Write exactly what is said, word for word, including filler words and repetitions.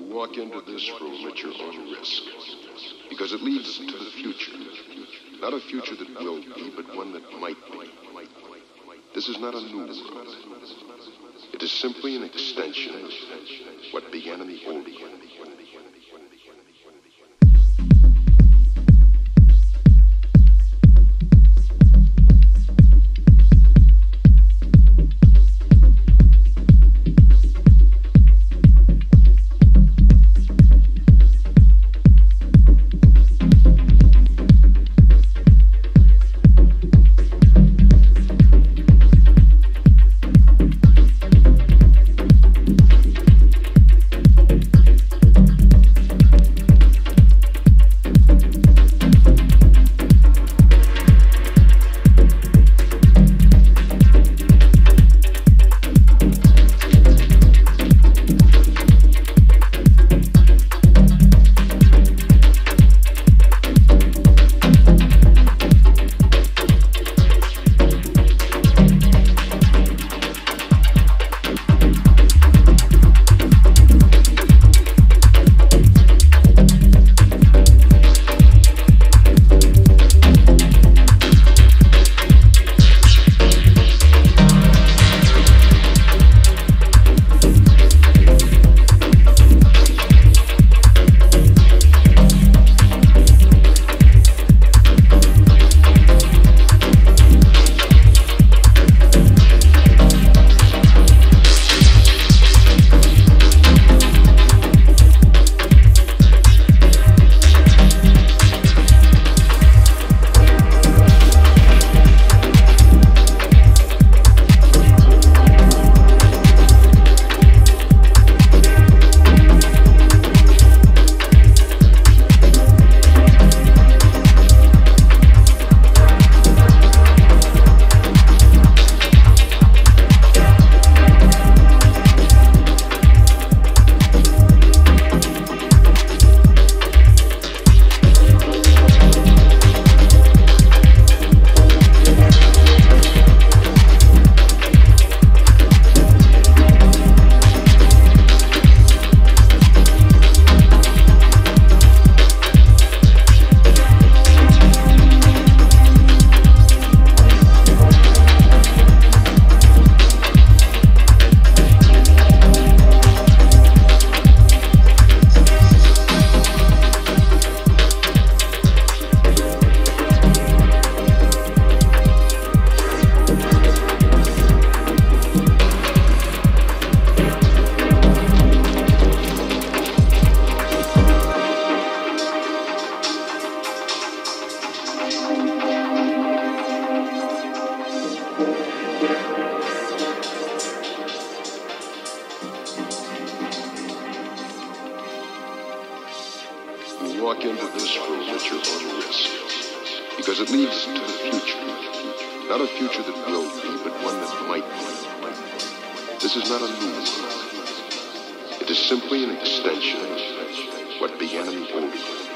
walk into this room at your own risk, because it leads to the future. Not a future that will be, but one that might be. This is not a new world. It is simply an extension of what began in the old one. Walk into this room at your own risk, because it leads to the future. Not a future that will be, but one that might be. This is not a new world. It is simply an extension of what began in the old one.